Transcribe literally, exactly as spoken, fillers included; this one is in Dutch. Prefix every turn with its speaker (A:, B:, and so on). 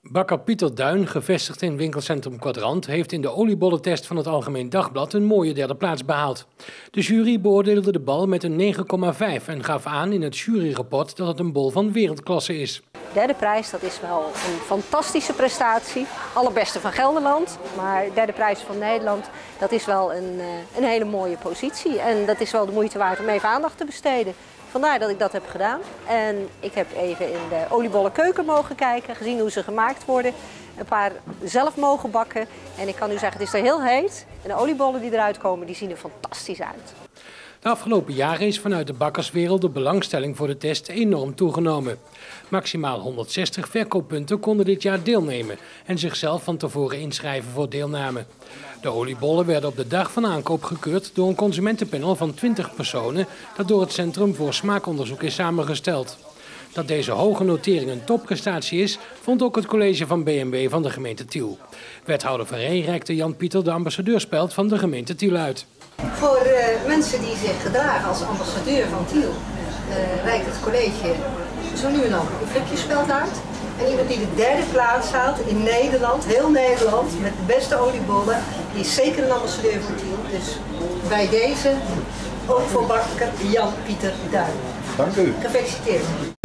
A: Bakker Pieter Duin, gevestigd in winkelcentrum Quadrant, heeft in de oliebollentest van het Algemeen Dagblad een mooie derde plaats behaald. De jury beoordeelde de bal met een negen komma vijf en gaf aan in het juryrapport dat het een bol van wereldklasse is.
B: De derde prijs, dat is wel een fantastische prestatie. Allerbeste van Gelderland, maar de derde prijs van Nederland, dat is wel een, een hele mooie positie. En dat is wel de moeite waard om even aandacht te besteden. Vandaar dat ik dat heb gedaan. En ik heb even in de oliebollenkeuken mogen kijken, gezien hoe ze gemaakt worden. Een paar zelf mogen bakken. En ik kan u zeggen, het is er heel heet. En de oliebollen die eruit komen, die zien er fantastisch uit.
A: De afgelopen jaren is vanuit de bakkerswereld de belangstelling voor de test enorm toegenomen. Maximaal honderdzestig verkooppunten konden dit jaar deelnemen en zichzelf van tevoren inschrijven voor deelname. De oliebollen werden op de dag van aankoop gekeurd door een consumentenpanel van twintig personen dat door het Centrum voor Smaakonderzoek is samengesteld. Dat deze hoge notering een topprestatie is, vond ook het college van B en W van de gemeente Tiel. Wethouder Van Ree reikte Jan Pieter de ambassadeurspeld van de gemeente Tiel uit.
C: Voor uh, mensen die zich gedragen als ambassadeur van Tiel uh, reikt het college zo nu en dan een flipjespeld uit. En iemand die de derde plaats haalt in Nederland, heel Nederland, met de beste oliebollen, die is zeker een ambassadeur van Tiel. Dus bij deze ook voor bakker Jan Pieter Duin.
D: Dank u.
C: Gefeliciteerd.